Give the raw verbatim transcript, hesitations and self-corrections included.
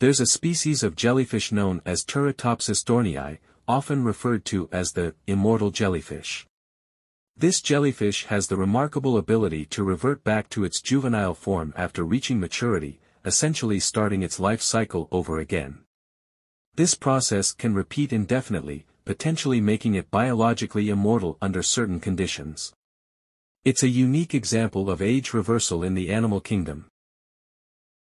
There's a species of jellyfish known as Turritopsis dohrnii, often referred to as the immortal jellyfish. This jellyfish has the remarkable ability to revert back to its juvenile form after reaching maturity, essentially starting its life cycle over again. This process can repeat indefinitely, potentially making it biologically immortal under certain conditions. It's a unique example of age reversal in the animal kingdom.